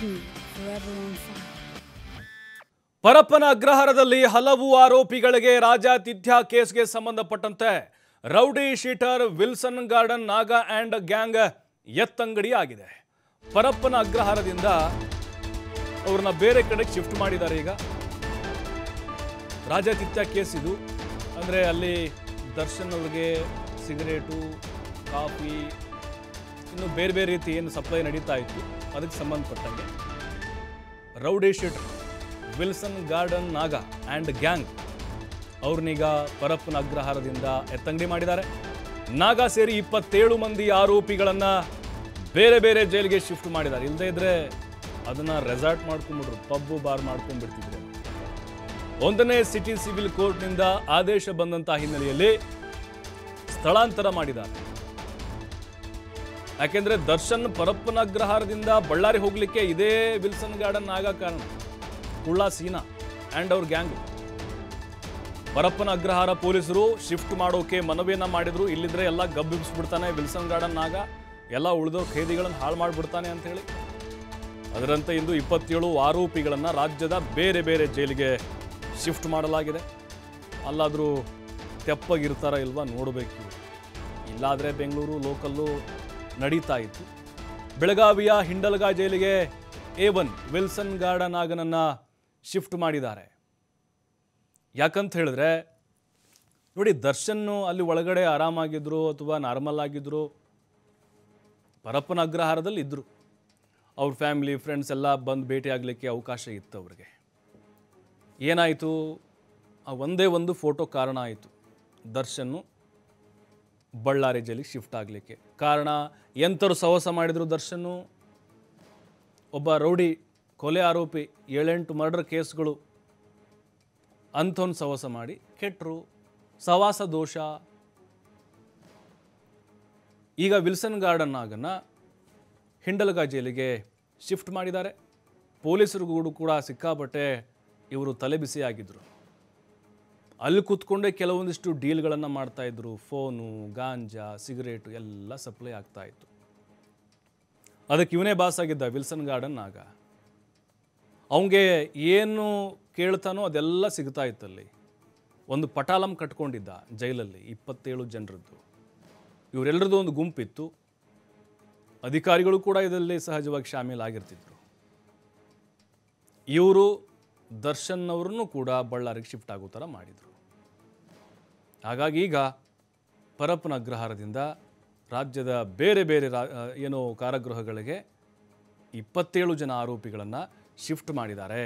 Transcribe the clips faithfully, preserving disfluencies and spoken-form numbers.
T V, forever on fire. Parappana ಅಗ್ರಹಾರದಲ್ಲಿ ಹಲವು ಆರೋಪಿಗಳಿಗೆ ರಾಜಾತಿಥ್ಯ ಕೇಸ್ಗೆ ಸಂಬಂಧಪಟ್ಟಂತೆ rowdy sheeter Wilson Garden Naga and gang ಎತ್ತಂಗಡಿ ಆಗಿದೆ. ಪರಪ್ಪನ ಅಗ್ರಹಾರದಿಂದ ಅವ್ರನ್ನ ಬೇರೆ ಕಡೆಗೆ ಶಿಫ್ಟ್ ಮಾಡಿದ್ದಾರೆ. ಈಗ ರಾಜಾತಿಥ್ಯ ಕೇಸ್ ಇದು. ಅಂದರೆ ಅಲ್ಲಿ ದರ್ಶನ್ ಅವ್ರಿಗೆ ಸಿಗರೇಟು, ಕಾಫಿ, ಇನ್ನು ಬೇರೆ ಬೇರೆ ರೀತಿ ಏನು ಸಪ್ಲೈ ನಡೀತಾ ಇತ್ತು ಅದಕ್ಕೆ ಸಂಬಂಧಪಟ್ಟಂಗೆ rowdy sheeter Wilson Garden Naga and gang ಅವ್ರನ್ನೀಗ ಪರಪ್ಪನ ಅಗ್ರಹಾರದಿಂದ ಎತ್ತಂಗಡಿ ಮಾಡಿದ್ದಾರೆ. ನಾಗ ಸೇರಿ ಇಪ್ಪತ್ತೇಳು ಮಂದಿ ಆರೋಪಿಗಳನ್ನು ಬೇರೆ ಬೇರೆ ಜೈಲಿಗೆ ಶಿಫ್ಟ್ ಮಾಡಿದ್ದಾರೆ. ಇಲ್ಲದೇ ಇದ್ರೆ ಅದನ್ನು ರೆಸಾರ್ಟ್ ಮಾಡ್ಕೊಂಡ್ಬಿಟ್ರು, ಪಬ್ಬು ಬಾರ್ ಮಾಡ್ಕೊಂಡ್ಬಿಡ್ತಿದ್ರು. ಒಂದನೇ ಸಿಟಿ ಸಿವಿಲ್ ಕೋರ್ಟ್ನಿಂದ ಆದೇಶ ಬಂದಂಥ ಹಿನ್ನೆಲೆಯಲ್ಲಿ ಸ್ಥಳಾಂತರ ಮಾಡಿದ್ದಾರೆ. ಯಾಕೆಂದ್ರೆ ದರ್ಶನ್ ಪರಪ್ಪನ ಅಗ್ರಹಾರದಿಂದ ಬಳ್ಳಾರಿ ಹೋಗ್ಲಿಕ್ಕೆ ಇದೇ ವಿಲ್ಸನ್ ಗಾರ್ಡನ್ ನಾಗ ಕಾರಣ. ಕುಳ್ಳ ಸೀನಾ ಆ್ಯಂಡ್ ಅವ್ರ ಗ್ಯಾಂಗ್ ಪರಪ್ಪನ ಅಗ್ರಹಾರ ಪೊಲೀಸರು ಶಿಫ್ಟ್ ಮಾಡೋಕೆ ಮನವಿಯನ್ನ ಮಾಡಿದ್ರು. ಇಲ್ಲಿದ್ರೆ ಎಲ್ಲ ಗಬ್ಬಿಬಿಸ್ಬಿಡ್ತಾನೆ ವಿಲ್ಸನ್ ಗಾರ್ಡನ್ ನಾಗ, ಎಲ್ಲ ಉಳಿದೋ ಖೈದಿಗಳನ್ನು ಹಾಳು ಮಾಡಿಬಿಡ್ತಾನೆ ಅಂತ ಹೇಳಿ. ಅದರಂತೆ ಇಂದು ಇಪ್ಪತ್ತೇಳು ಆರೋಪಿಗಳನ್ನು ರಾಜ್ಯದ ಬೇರೆ ಬೇರೆ ಜೈಲಿಗೆ ಶಿಫ್ಟ್ ಮಾಡಲಾಗಿದೆ. ಅಲ್ಲಾದರೂ ತೆಪ್ಪಗಿರ್ತಾರ ಇಲ್ವಾ ನೋಡಬೇಕು. ಇಲ್ಲಾದರೆ ಬೆಂಗಳೂರು ಲೋಕಲ್ಲು ನಡೀತಾ ಇತ್ತು. ಬೆಳಗಾವಿಯ ಹಿಂಡಲ್ಗ ಜೈಲಿಗೆ ಎ ಒನ್ ವಿಲ್ಸನ್ ಗಾರ್ಡನ್ ನಾಗನನ್ನು ಶಿಫ್ಟ್ ಮಾಡಿದ್ದಾರೆ. ಯಾಕಂತ ಹೇಳಿದ್ರೆ ನೋಡಿ, ದರ್ಶನ್ನು ಅಲ್ಲಿ ಒಳಗಡೆ ಆರಾಮಾಗಿದ್ರು ಅಥವಾ ನಾರ್ಮಲ್ ಆಗಿದ್ರು, ಪರಪ್ಪನ ಅಗ್ರಹಾರದಲ್ಲಿ ಇದ್ದರು. ಅವ್ರ ಫ್ಯಾಮಿಲಿ ಫ್ರೆಂಡ್ಸ್ ಎಲ್ಲ ಬಂದು ಭೇಟಿ ಆಗಲಿಕ್ಕೆ ಅವಕಾಶ ಇತ್ತು ಅವ್ರಿಗೆ. ಏನಾಯಿತು, ಆ ಒಂದೇ ಒಂದು ಫೋಟೋ ಕಾರಣ ಆಯಿತು ದರ್ಶನ್ನು ಬಳ್ಳಾರಿ ಜೈಲಿಗೆ ಶಿಫ್ಟ್ ಆಗಲಿಕ್ಕೆ. ಕಾರಣ ಎಂಥರು ಸಹವಾಸ ಮಾಡಿದರು ದರ್ಶನ್ನು. ಒಬ್ಬ ರೌಡಿ ಕೊಲೆ ಆರೋಪಿ, ಏಳೆಂಟು ಮರ್ಡರ್ ಕೇಸ್ಗಳು, ಅಂಥವ್ನು ಸಹವಾಸ ಮಾಡಿ ಕೆಟ್ಟರು. ಸಹವಾಸ ದೋಷ. ಈಗ ವಿಲ್ಸನ್ ಗಾರ್ಡನ್ ನಾಗನ್ನ ಹಿಂಡಲ್ಗ ಜೈಲಿಗೆ ಶಿಫ್ಟ್ ಮಾಡಿದ್ದಾರೆ. ಪೊಲೀಸರಿಗೂ ಕೂಡ ಸಿಕ್ಕಾಪಟ್ಟೆ ಇವರು ತಲೆಬಿಸಿಯಾಗಿದ್ದರು. ಅಲ್ಲಿ ಕೂತ್ಕೊಂಡೇ ಕೆಲವೊಂದಿಷ್ಟು ಡೀಲ್ಗಳನ್ನು ಮಾಡ್ತಾಯಿದ್ರು. ಫೋನು, ಗಾಂಜಾ, ಸಿಗರೇಟು ಎಲ್ಲ ಸಪ್ಲೈ ಆಗ್ತಾಯಿತ್ತು. ಅದಕ್ಕೆ ಇವನೇ ಬಾಸ್ ಆಗಿದ್ದ ವಿಲ್ಸನ್ ಗಾರ್ಡನ್ ನಾಗ. ಅವನಿಗೆ ಏನು ಕೇಳ್ತಾನೋ ಅದೆಲ್ಲ ಸಿಗ್ತಾ ಇತ್ತಲ್ಲಿ. ಒಂದು ಪಟಾಲಂ ಕಟ್ಕೊಂಡಿದ್ದ ಜೈಲಲ್ಲಿ ಇಪ್ಪತ್ತೇಳು ಜನರದ್ದು. ಇವರೆಲ್ಲರದ್ದು ಒಂದು ಗುಂಪಿತ್ತು. ಅಧಿಕಾರಿಗಳು ಕೂಡ ಇದರಲ್ಲಿ ಸಹಜವಾಗಿ ಶಾಮೀಲಾಗಿರ್ತಿದ್ರು. ಇವರು ದರ್ಶನ್ ಅವರನ್ನು ಕೂಡ ಬಳ್ಳಾರಿಗೆ ಶಿಫ್ಟ್ ಆಗೋ ಥರ ಮಾಡಿದರು. ಹಾಗಾಗಿ ಈಗ ಪರಪ್ಪನ ಅಗ್ರಹಾರದಿಂದ ರಾಜ್ಯದ ಬೇರೆ ಬೇರೆ ರಾ ಏನು ಕಾರಾಗೃಹಗಳಿಗೆ ಇಪ್ಪತ್ತೇಳು ಜನ ಆರೋಪಿಗಳನ್ನು ಶಿಫ್ಟ್ ಮಾಡಿದ್ದಾರೆ.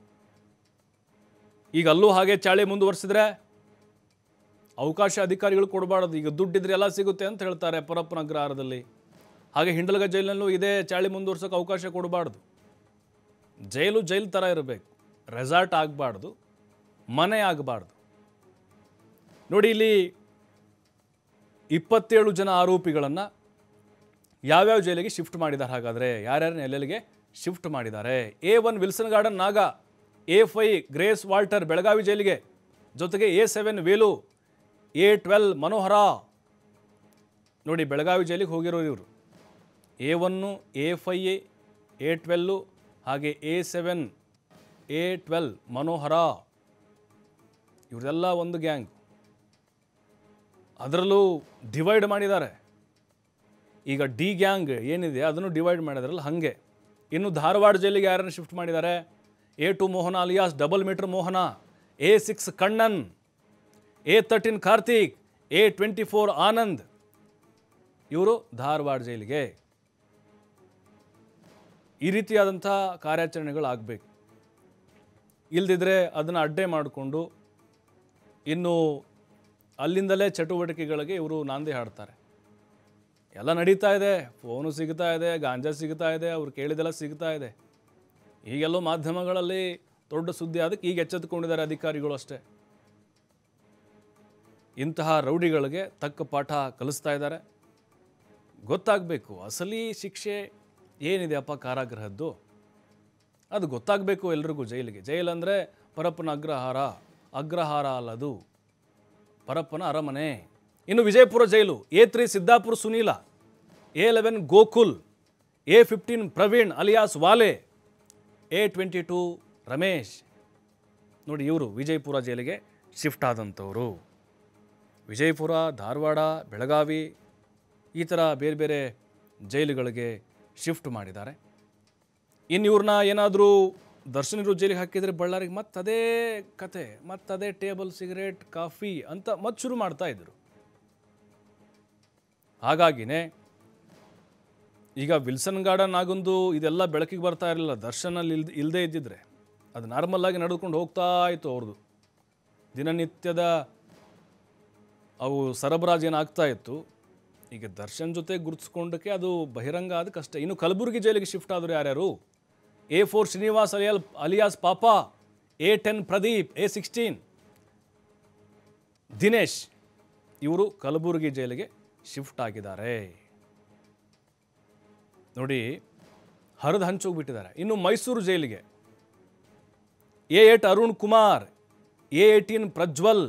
ಈಗ ಅಲ್ಲೂ ಹಾಗೆ ಚಾಳಿ ಮುಂದುವರಿಸಿದ್ರೆ ಅವಕಾಶ ಅಧಿಕಾರಿಗಳು ಕೊಡಬಾರ್ದು. ಈಗ ದುಡ್ಡಿದ್ರೆ ಎಲ್ಲ ಸಿಗುತ್ತೆ ಅಂತ ಹೇಳ್ತಾರೆ ಪರಪ್ಪನ ಅಗ್ರಹಾರದಲ್ಲಿ. ಹಾಗೆ ಹಿಂಡಲ್ಗ ಜೈಲಿನಲ್ಲೂ ಇದೇ ಚಾಳಿ ಮುಂದುವರ್ಸೋಕೆ ಅವಕಾಶ ಕೊಡಬಾರ್ದು. ಜೈಲು ಜೈಲು ಥರ ಇರಬೇಕು, ರೆಸಾರ್ಟ್ ಆಗಬಾರ್ದು, ಮನೆ ಆಗಬಾರ್ದು. ನೋಡಿ, ಇಲ್ಲಿ ಇಪ್ಪತ್ತೇಳು ಜನ ಆರೋಪಿಗಳನ್ನು ಯಾವ್ಯಾವ ಜೈಲಿಗೆ ಶಿಫ್ಟ್ ಮಾಡಿದ್ದಾರೆ, ಹಾಗಾದರೆ ಯಾರ್ಯಾರನ್ನ ಎಲ್ಲೆಲ್ಲಿಗೆ ಶಿಫ್ಟ್ ಮಾಡಿದ್ದಾರೆ. A one Wilson Garden Naga, A five Grace Walter Belagavi ಜೈಲಿಗೆ, ಜೊತೆಗೆ A seven Velu, A twelve Manohara. ನೋಡಿ, ಬೆಳಗಾವಿ ಜೈಲಿಗೆ ಹೋಗಿರೋರು ಇವರು. A one, A five, A twelve, ಹಾಗೆ A seven, A twelve Manohara, ಇವರೆಲ್ಲ ಒಂದು ಗ್ಯಾಂಗ್. ಅದರಲ್ಲೂ ಡಿವೈಡ್ ಮಾಡಿದ್ದಾರೆ. ಈಗ ಡಿ ಗ್ಯಾಂಗ್ ಏನಿದೆ ಅದನ್ನು ಡಿವೈಡ್ ಮಾಡಿದಾರಲ್ಲ ಹಾಗೆ. ಇನ್ನು ಧಾರವಾಡ ಜೈಲಿಗೆ ಯಾರನ್ನು ಶಿಫ್ಟ್ ಮಾಡಿದ್ದಾರೆ, A two Mohana alias double meter Mohana, A six Kannan, A thirteen Karthik, A twenty four Anand, ಇವರು ಧಾರವಾಡ ಜೈಲಿಗೆ. ಈ ರೀತಿಯಾದಂಥ ಕಾರ್ಯಾಚರಣೆಗಳು ಆಗಬೇಕು. ಇಲ್ದಿದ್ರೆ ಅದನ್ನು ಅಡ್ಡೆ ಮಾಡಿಕೊಂಡು ಇನ್ನು ಅಲ್ಲಿಂದಲೇ ಚಟುವಟಿಕೆಗಳಿಗೆ ಇವರು ನಾಂದಿ ಹಾಡ್ತಾರೆ. ಎಲ್ಲ ನಡೀತಾ ಇದೆ, ಫೋನು ಸಿಗ್ತಾ ಇದೆ, ಗಾಂಜಾ ಸಿಗ್ತಾ ಇದೆ, ಅವ್ರು ಕೇಳಿದೆಲ್ಲ ಸಿಗ್ತಾ ಇದೆ. ಈಗೆಲ್ಲೋ ಮಾಧ್ಯಮಗಳಲ್ಲಿ ದೊಡ್ಡ ಸುದ್ದಿ ಅದಕ್ಕೆ ಈಗ ಎಚ್ಚೆತ್ತುಕೊಂಡಿದ್ದಾರೆ ಅಧಿಕಾರಿಗಳು ಅಷ್ಟೇ. ಇಂತಹ ರೌಡಿಗಳಿಗೆ ತಕ್ಕ ಪಾಠ ಕಲಿಸ್ತಾ ಇದ್ದಾರೆ. ಗೊತ್ತಾಗಬೇಕು ಅಸಲಿ ಶಿಕ್ಷೆ ಏನಿದೆ ಅಪ್ಪ ಕಾರಾಗೃಹದ್ದು, ಅದು ಗೊತ್ತಾಗಬೇಕು ಎಲ್ರಿಗೂ. ಜೈಲಿಗೆ ಜೈಲಂದರೆ ಪರಪ್ಪನ ಅಗ್ರಹಾರ, ಅಗ್ರಹಾರ ಅಲ್ಲದು ಪರಪ್ಪನ ಅರಮನೆ. ಇನ್ನು Vijayapura jail, A three Siddapura Sunila, A eleven Gokul, A fifteen Praveen alias Vale, A twenty two Ramesh ನೋಡಿ, ಇವರು ವಿಜಯಪುರ ಜೈಲಿಗೆ ಶಿಫ್ಟ್ ಆದಂಥವರು. ವಿಜಯಪುರ, ಧಾರವಾಡ, ಬೆಳಗಾವಿ ಈ ಥರ ಬೇರೆ ಬೇರೆ ಜೈಲುಗಳಿಗೆ ಶಿಫ್ಟ್ ಮಾಡಿದ್ದಾರೆ. ಇನ್ನು ಇವ್ರನ್ನ ಏನಾದರೂ ದರ್ಶನ್ ಇರೋ ಜೈಲಿಗೆ ಹಾಕಿದರೆ ಬಳ್ಳಾರಿಗೆ ಮತ್ತದೇ ಕತೆ, ಮತ್ತದೇ ಟೇಬಲ್, ಸಿಗರೇಟ್, ಕಾಫಿ ಅಂತ ಮತ್ತೆ ಶುರು ಮಾಡ್ತಾ ಇದ್ರು. ಹಾಗಾಗಿನೇ ಈಗ ವಿಲ್ಸನ್ ಗಾರ್ಡನ್ ಆಗೊಂದು ಇದೆಲ್ಲ ಬೆಳಕಿಗೆ ಬರ್ತಾ ಇರಲಿಲ್ಲ. ದರ್ಶನಲ್ಲಿ ಇಲ್ದ ಇಲ್ಲದೇ ಇದ್ದಿದ್ರೆ ಅದು ನಾರ್ಮಲ್ಲಾಗಿ ನಡೆದುಕೊಂಡು ಹೋಗ್ತಾ ಇತ್ತು ಅವ್ರದ್ದು. ದಿನನಿತ್ಯದ ಅವು ಸರಬರಾಜು ಏನಾಗ್ತಾ ಇತ್ತು. ಈಗ ದರ್ಶನ್ ಜೊತೆ ಗುರುತಿಸ್ಕೊಂಡಕ್ಕೆ ಅದು ಬಹಿರಂಗ ಆದ ಕಷ್ಟ. ಇನ್ನು ಕಲಬುರಗಿ ಜೈಲಿಗೆ ಶಿಫ್ಟ್ ಆದರು ಯಾರ್ಯಾರು? ಎ ಫೋರ್ ಶ್ರೀನಿವಾಸ್ ಅಲಿಯಲ್ alias Papa, A ten Pradeep, A sixteen Dinesh, ಇವರು ಕಲಬುರಗಿ ಜೈಲಿಗೆ ಶಿಫ್ಟ್ ಆಗಿದ್ದಾರೆ. ನೋಡಿ, ಹರಿದು ಹಂಚೋಗ್ಬಿಟ್ಟಿದ್ದಾರೆ. ಇನ್ನು ಮೈಸೂರು ಜೈಲಿಗೆ A eight Arun Kumar, A eighteen Prajwal,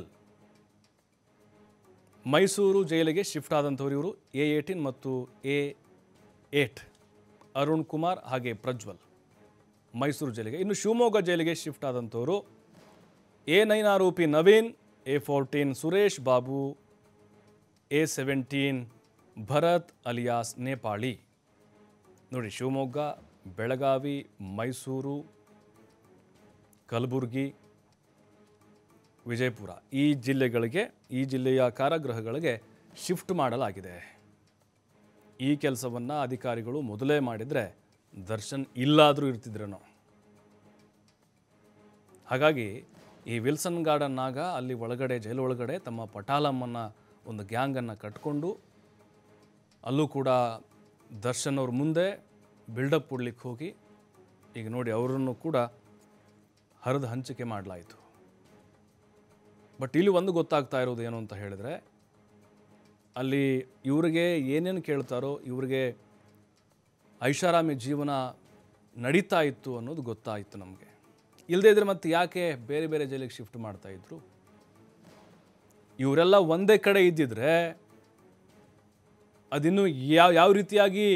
Mysuru ಜೈಲಿಗೆ ಶಿಫ್ಟ್ ಆದಂಥವ್ರು ಇವರು. ಎ ಏಟೀನ್ ಮತ್ತು ಎ ಏಟ್ ಅರುಣ್ ಕುಮಾರ್ ಹಾಗೆ ಪ್ರಜ್ವಲ್ ಮೈಸೂರು ಜೈಲಿಗೆ. ಇನ್ನು ಶಿವಮೊಗ್ಗ ಜೈಲಿಗೆ ಶಿಫ್ಟ್ ಆದಂಥವರು ಎ ನೈನ್ ಆರೋಪಿ Naveen, A fourteen Suresh Babu, A seventeen Bharath alias Nepali. ನೋಡಿ, ಶಿವಮೊಗ್ಗ, ಬೆಳಗಾವಿ, ಮೈಸೂರು, ಕಲಬುರಗಿ, ವಿಜಯಪುರ ಈ ಜಿಲ್ಲೆಗಳಿಗೆ, ಈ ಜಿಲ್ಲೆಯ ಕಾರಾಗೃಹಗಳಿಗೆ ಶಿಫ್ಟ್ ಮಾಡಲಾಗಿದೆ. ಈ ಕೆಲಸವನ್ನು ಅಧಿಕಾರಿಗಳು ಮೊದಲೇ ಮಾಡಿದರೆ ದರ್ಶನ್ ಇಲ್ಲಾದರೂ ಇರ್ತಿದ್ರೇನೋ. ಹಾಗಾಗಿ ಈ ವಿಲ್ಸನ್ ಗಾರ್ಡನ್ ಆಗ ಅಲ್ಲಿ ಒಳಗಡೆ, ಜೈಲು ಒಳಗಡೆ ತಮ್ಮ ಪಟಾಲಮ್ಮನ ಒಂದು ಗ್ಯಾಂಗನ್ನು ಕಟ್ಕೊಂಡು ಅಲ್ಲೂ ಕೂಡ ದರ್ಶನ್ ಅವ್ರ ಮುಂದೆ ಬಿಲ್ಡಪ್ ಕೊಡ್ಲಿಕ್ಕೆ ಹೋಗಿ ಈಗ ನೋಡಿ ಅವರನ್ನು ಕೂಡ ಹರಿದು ಹಂಚಿಕೆ ಮಾಡಲಾಯಿತು. ಬಟ್ ಇಲ್ಲಿ ಒಂದು ಗೊತ್ತಾಗ್ತಾ ಇರೋದು ಏನು ಅಂತ ಹೇಳಿದ್ರೆ, ಅಲ್ಲಿ ಇವರಿಗೆ ಏನೇನು ಕೇಳ್ತಾರೋ ಇವರಿಗೆ ಐಷಾರಾಮಿ ಜೀವನ ನಡೀತಾ ಇತ್ತು ಅನ್ನೋದು ಗೊತ್ತಾಯಿತು ನಮಗೆ. ಇಲ್ಲದೇ ಇದ್ರೆ ಮತ್ತೆ ಯಾಕೆ ಬೇರೆ ಬೇರೆ ಜೈಲಿಗೆ ಶಿಫ್ಟ್ ಮಾಡ್ತಾ ಇದ್ರು? ಇವರೆಲ್ಲ ಒಂದೇ ಕಡೆ ಇದ್ದಿದ್ರೆ ಅದಿನ್ನು ಯಾವ ಯಾವ ರೀತಿಯಾಗಿ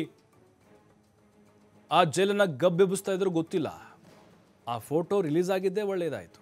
ಆ ಜೈಲನ್ನು ಗಬ್ಬೆಬ್ಬಿಸ್ತಾ ಇದ್ರು ಗೊತ್ತಿಲ್ಲ. ಆ ಫೋಟೋ ರಿಲೀಸ್ ಆಗಿದ್ದೇ ಒಳ್ಳೆಯದಾಯಿತು.